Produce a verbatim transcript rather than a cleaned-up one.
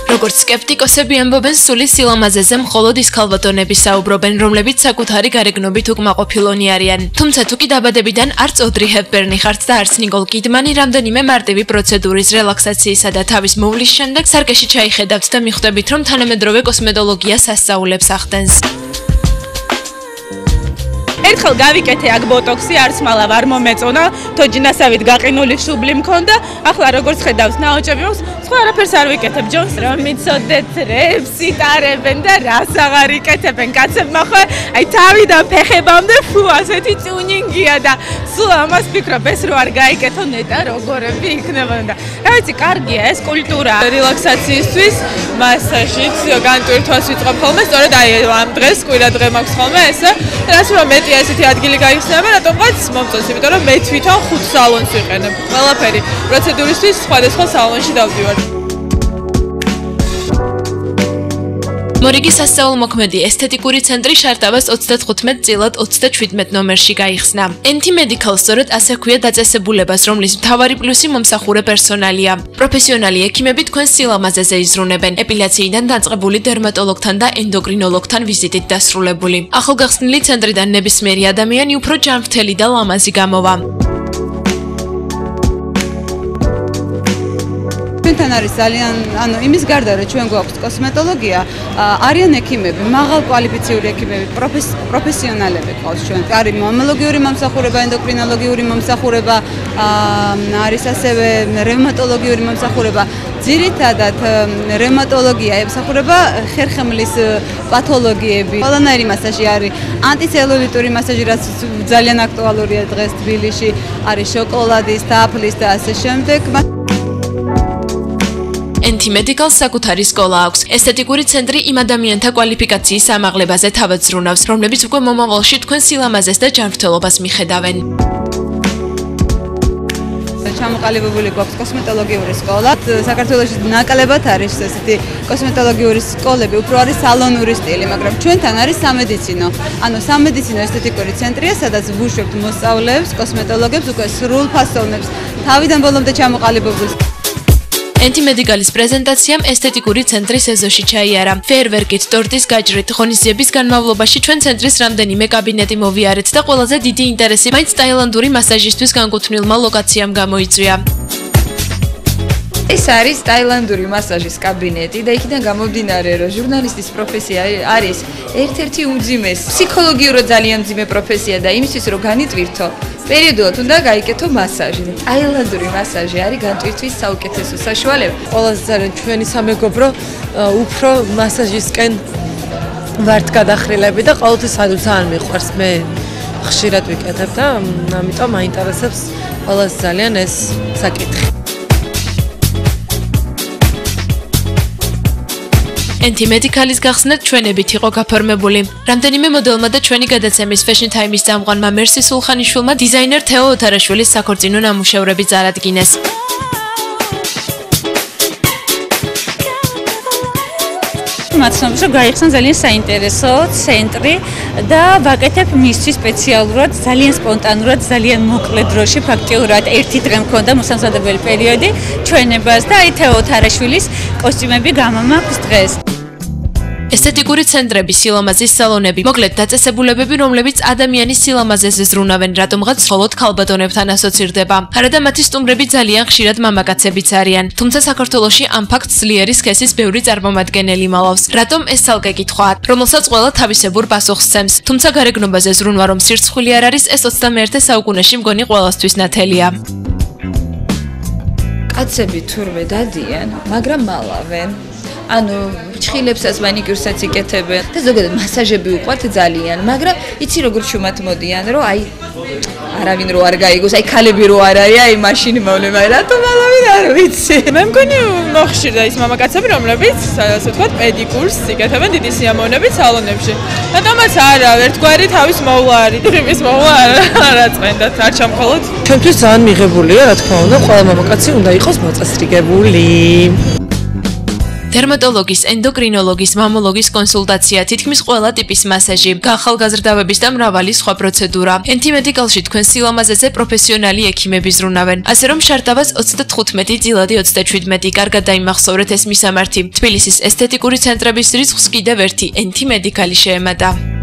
როგორც სკეპტიკოსები ამბობენ, სული სილამაზეზე მხოლოდ ის ქალბატონები საუბრობენ, რომლებიც საკუთარი გარეგნობით უკმაყოფილონი არიან. თუმცა თუ კი დაბადებიდან არც ოდრი ჰეპბერნი ხართ და არც ნიკოლ კიდმანი, რამდენიმე მარტივი პროცედურის, რელაქსაციისა და თავის მოვლის შემდეგ სარკეში ჩაიხედავთ და მიხვდებით, რომ თანამედროვე კოსმეტოლოგია სასწაულებს ახდენს. ერთხელ გავიკეთე აქ ბოტოქსი, არც მალავ არ მომეწონა, თოჯინასავით გაყინული შუბლი მქონდა, ახლა როგორც ხედავს ნაოჭები მაქვს, სხვა არაფერს არ ვიკეთებ, ჯონს რომ მიცოდეთ რებს იტარებენ და რას აღარ იკეთებენ კაცებმა ხო, აი თავიდან ფეხებამდე ფუ ასეთი ტუნინგია და სულ ამას ვფიქრობ, ეს რო არ გაიკეთო ნეტა როგორები იქნებოდა. რა ვიცი, კარგია ეს კულტურა რელაქსაციისთვის, მასაჟით, განტვირთვას ვიწყობ ხოლმე, სწორედ აი ამ დღეს კვირა დღე მაქვს ხოლმე ესე, რაც რომ მეტი ესეთი ადგილი გაიხსნება, რატომღაც მომწონს, იმიტომ რომ მე თვითონ ხუთ სალონს ვიყენებ. ყველაფერი პროცედურისთვის სხვადასხვა სალონში დავდივარ. მორიგი სასწაულმოქმედი ესთეტიკური ცენტრი შარტავას ოცდათხუთმეტ წილად ოცდაჩვიდმეტ ნომერში გაიხსნა. ენტი მედიკალ სწორედ ასე ჰქვია დაწესებულებას, რომლის მთავარი პლუსი მომსახურე პერსონალია. პროფესიონალი ექიმები თქვენს სილამაზეზე იზრუნებენ, ეპილაციიდან დაწყებული დერმატოლოგთან და ენდოკრინოლოგთან ვიზიტით დასრულებული. ახალგახსნილი ცენტრიდან ნებისმიერი ადამიანი უფრო ჯანმრთელი და ლამაზი გამოვა. ჩვენთან არის ძალიან, ანუ იმის გარდა რომ ჩვენ გვაქვს კოსმეტოლოგია, არიან ექიმები, მაღალ კვალიფიციური ექიმები, პროფესიონალები ყავს ჩვენ. არის მამოლოგიური მომსახურება, ენდოკრინოლოგიური მომსახურება, არის ასევე რევმატოლოგიური მომსახურება. ძირითადად რევმატოლოგია ემსახურება ხერხემლის პათოლოგიები. ყველანაირი მასაჟი არის, ანტიცელულიტური მასაჟი, რაც ძალიან აქტუალურია დღეს თბილისში, არის შოკოლადის, თაფლის და ასე შემდეგ. ენტი მედიკალს საკუთარი სკოლა აქვს. ესთეტიკური ცენტრი იმ ადამიანთა კვალიფიკაციის ამაღლებაზე თავად ზრუნავს, რომლებიც უკვე მომავალში თქვენ სილამაზეს და ჯანმრთელობას მიხედავენ. ჩამოყალიბებული გვაქვს კოსმეტოლოგიური სკოლა. საქართველოში ნაკლებად არის ესეთი კოსმეტოლოგიური სკოლები, უფრო არის სალონური სტილი, მაგრამ ჩვენთან არის სამედიცინო. ანუ სამედიცინო ესთეტიკური ცენტრია, სადაც ვუშვებთ მოსწავლეებს, კოსმეტოლოგებს, უკვე სრულფასოვნებს, თავიდან ბოლომდე ჩამოყალიბებულს. ენტი მედიკალის პრეზენტაციამ ესთეტიკური ცენტრის ეზოში ჩაიარა. ფეერვერკით, ტორტის გაჭრით, ღონისძიების განმავლობაში ჩვენ ცენტრის რამდენიმე კაბინეტი მოვიარეთ და ყველაზე დიდი ინტერესი მაინც ტაილანდური მასაჟისთვის განკუთვნილმა ლოკაციამ გამოიწვია. ეს არის ტაილანდური მასაჟის კაბინეტი და იქიდან გამომდინარე, რომ ჟურნალისტის პროფესია არის ერთ-ერთი უმძიმესი, ფსიქოლოგიურად ძალიან მძიმე პროფესია და იმისთვის რომ განიტვირთო, პერიოდულად უნდა გაიკეთო მასაჟი. ტაილანდური მასაჟი არის განტვირთვის საუკეთესო საშუალება. ყველაზე ძალიან ჩვენი სამეგობრო უფრო მასაჟისკენ ვართ გადახრილები და ყოველთვის ძალიან მიყვარს. მე ხშირად ვიკეთებ და ამიტომ მაინტერესებს ყველაზე ძალიან ეს საკითხი. ენტი მედიკალის გახსნათ ჩვენებით იყო გაფორმებული. რამდენიმე მოდელმა და ჩვენი გადაცემის Fashion Time-ის წამყვანმა მერსი სულხანიშვილმა დიზაინერ თეო ოთარაშვილის საქორწინო ნამუშევრები წარადგინეს. მაცნობს რომ გაიხსნა ძალიან საინტერესო ცენტრი და ვაკეთებ მისთვის სპეციალურად, ძალიან სპონტანურად, ძალიან მოკლე დროში, ფაქტიურად ერთი დღე მქონდა მოსამზადებელი პერიოდი ჩვენებას და აი თეო ოთარაშვილის კოსტიუმები გამომაქვს დღეს. ესთეტიკური centrები, სილამაზის სალონები, მოკლედ დაწესებულებები, რომლებიც ადამიანის სილამაზეზე ზრუნავენ, რატომღაც მხოლოდ ქალბატონებთან ასოცირდება. არადა მათი სტუმრები ძალიან ხშირად მამაკაცებიც არიან. თუმცა საქართველოში ამ ფაქტს ძლიერი სქესის ბევრი წარმომადგენელი მალავს. რატომ ეს ცალკე კითხვაა, რომელსაც ყველა თავისებურ პასუხს სცემს. თუმცა გარეგნობაზე ზრუნვა რომ სირცხვილი არ არის, ეს ოცდამეერთე საუკუნეში მგონი ყველასთვის ნათელია. კაცები თურმე დადიან, მაგრამ მალავენ. ანუ ჩხილებსაც მანიკიურსაც იკეთებენ და ზოგადად მასაჟები უყვართ ძალიან, მაგრამ იცი როგორ შუმათ მოდიან, რომ აი არავინ რო არ გაიგოს, აი ქალები რო არ არის, აი მაშინ მოვლება, რატომ არავინ არ ვიცი. მე მგონი მოხშირდა ის მამაკაცები, რომლებიც ასე ვთქვათ, პედიკურს იკეთებენ დიდი სიამოვნებით სალონებში. რატომაც არა, ერთგვარი თავის მოვლა არის, დრიმის მოვლა არ აწმენდათ, არ ჩამხოლოდ. ჩვენთვის ძალიან მიღებულია, რა თქმა უნდა, ყველა მამაკაცი უნდა იყოს მოწესრიგებული. დერმატოლოგის, ენდოკრინოლოგის, მამოლოგის კონსულტაცია, თითქმის ყველა ტიპის მასაჟი, განხალგაზრდავების და მრავალი სხვა პროცედურა. ენტიმედიკალში თქვენ სილამაზეზე პროფესიონალი ექიმები ზრუნავენ. ასე რომ შარტავას ოცდათხუთმეტი წილადი ოცდაჩვიდმეტი. კარგად დაიმახსოვრეთ ეს მისამართი. თბილისის ესთეტიკური ცენტრების რიცხვს კიდევ ერთი ენტიმედიკალი შეემატა.